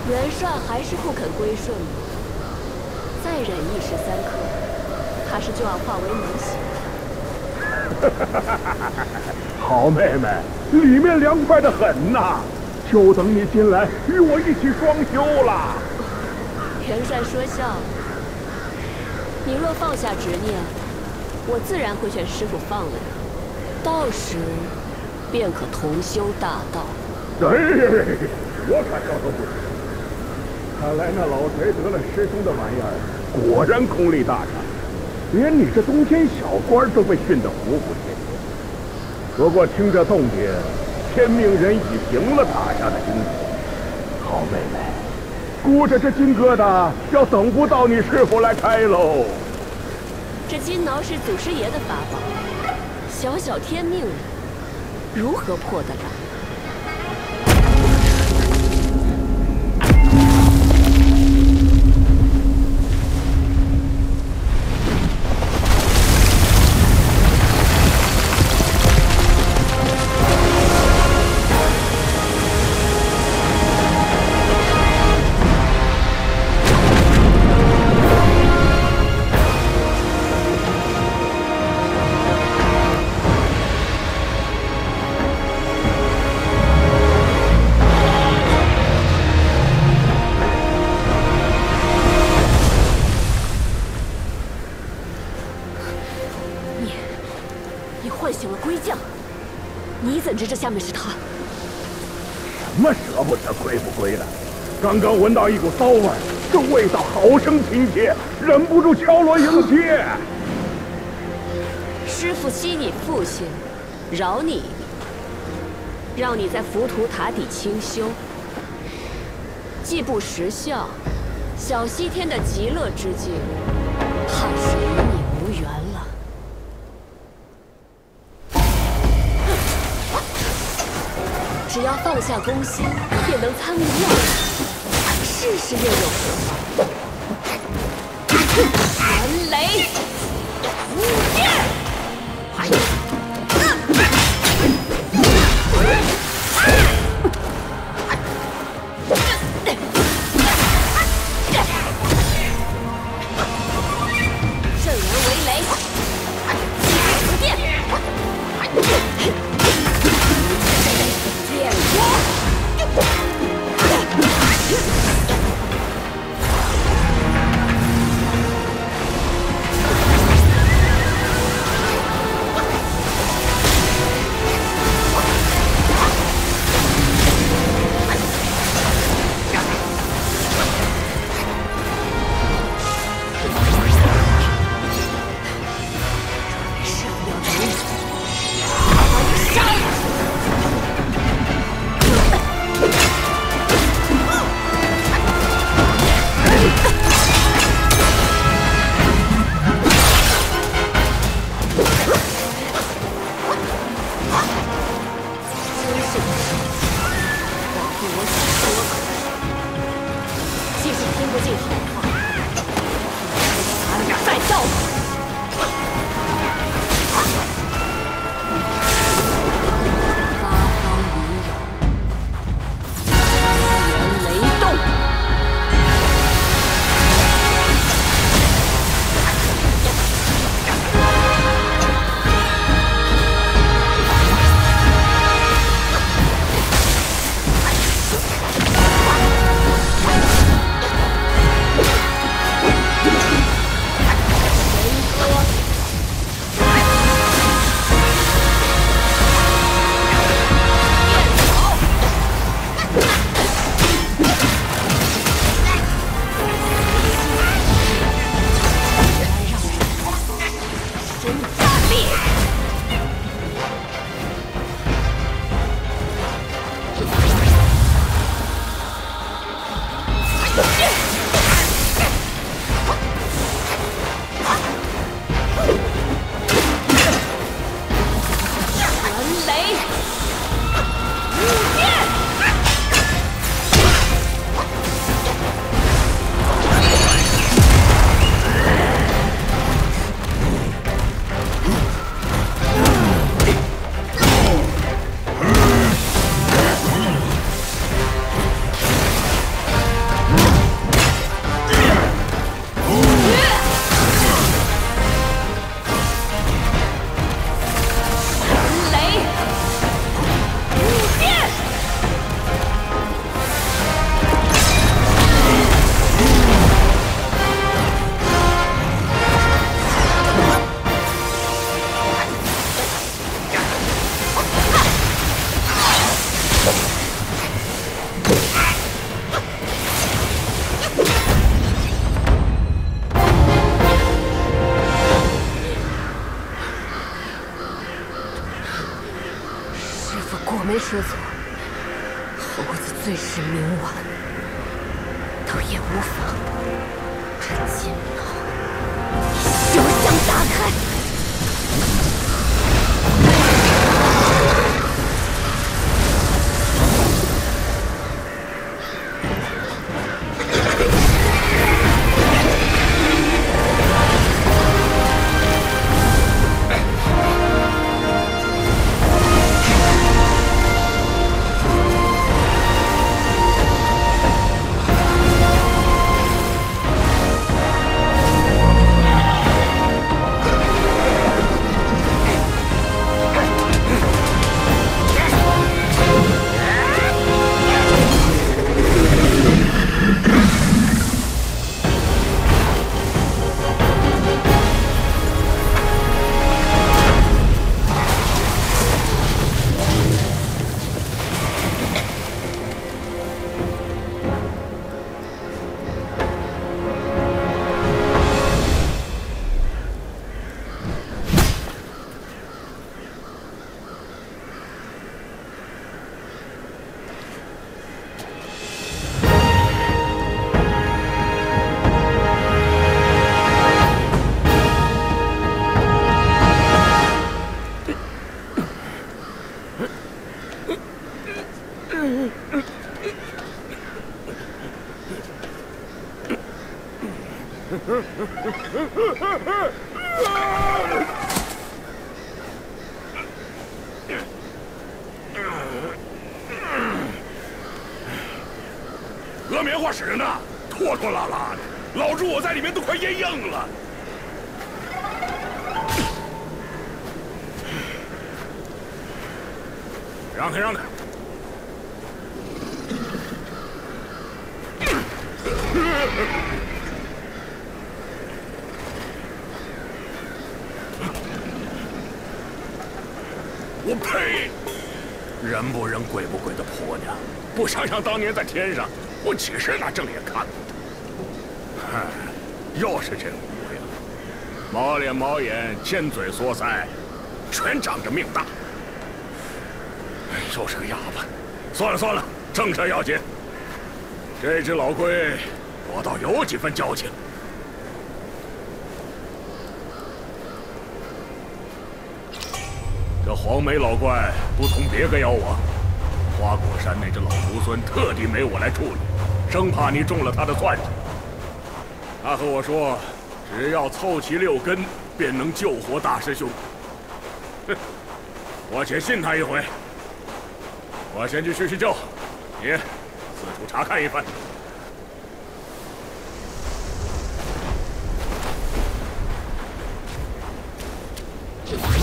元帅还是不肯归顺吗？再忍一时三刻，怕是就要化为脓血。 好妹妹，里面凉快得很呐，就等你进来与我一起双修了。 元帅说笑。你若放下执念，我自然会劝师傅放了你，到时便可同修大道。 我可招都不行。看来那老贼得了师兄的玩意儿，果然功力大涨，连你这东天小官都被训得服服帖帖。不过听这动静，天命人已平了塔下的惊恐。好妹妹，估着这金疙瘩要等不到你师傅来开喽。 这金挠是祖师爷的法宝，小小天命人，如何破得了？唤醒了龟将，你怎知这下面是他？ 什么舍不得归不归的？刚刚闻到一股骚味，这味道好生亲切，忍不住敲锣迎接。 师父惜你父亲，饶你一命，让你在浮屠塔底清修，既不识相，小西天的极乐之境，怕是与你无缘了。只要放下攻心，便能参悟妙法，试试又有何妨？寒雷无剑。震人为雷，击不电。 果没说错，猴子最是冥顽，倒也无妨。这监牢，休想打开！ 鹅棉花使人呢，拖拖拉拉的，老朱我在里面都快咽硬了。让开让开！我呸！人不人鬼不鬼的婆娘，不想想当年在天上，我岂是拿正眼看过的？嗨，又是这模样，毛脸毛眼，尖嘴缩腮，全仗着命大。又是个哑巴。算了算了，正事要紧。这只老龟，我倒有几分交情。 这黄眉老怪不同别个妖王，花果山那只老猢狲特地没我来处理，生怕你中了他的算计。他和我说，只要凑齐6根，便能救活大师兄。哼，我且信他一回。我先去叙叙旧，你四处查看一番。 你